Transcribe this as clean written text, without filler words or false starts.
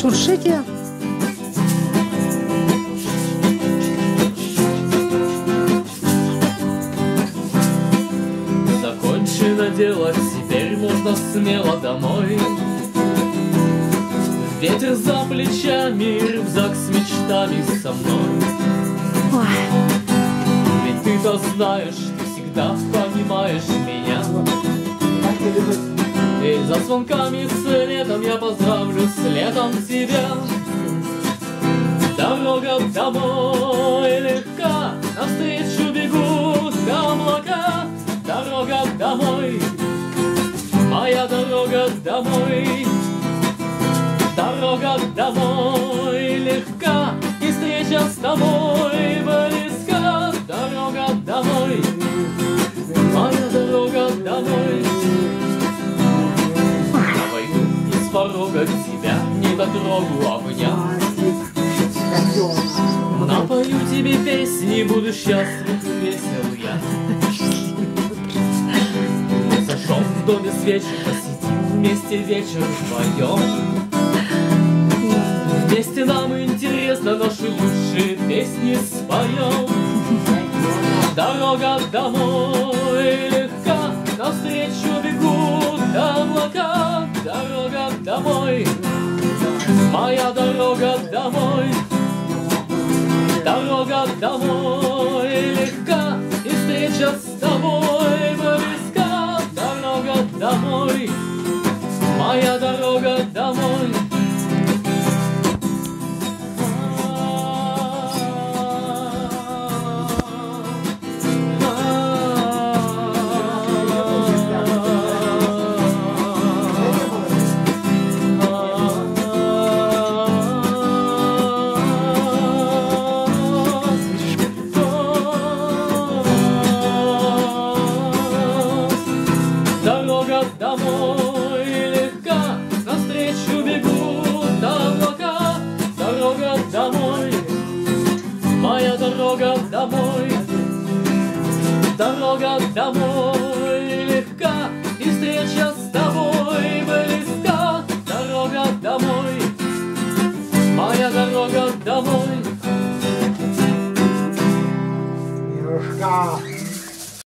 шуршите. Закончено дело, теперь можно смело домой. Ветер за плечами, рюкзак с мечтами со мной. Ой. Ведь ты-то знаешь, ты всегда понимаешь меня. И за звонками следом я поздравлю с летом тебя. Дорога домой легка, навстречу бегут облака. Дорога домой, моя дорога домой. Дорога домой легка, и встреча с тобой близка. Дорога домой, моя дорога домой. Я войду из порога тебя, не дотрогу обнять. Напою тебе песни, буду счастлив, весел я. Мы зажжем в доме свечи, посетим вместе вечер вдвоем. Вместе нам интересно, наши лучшие песни споем. Дорога домой легка, навстречу бегут облака. Дорога домой, моя дорога домой. Дорога домой легка, и встреча с тобой близка. Дорога домой, моя дорога домой. Дорога домой легка, навстречу бегут облака. Дорога домой, моя дорога домой. Дорога домой.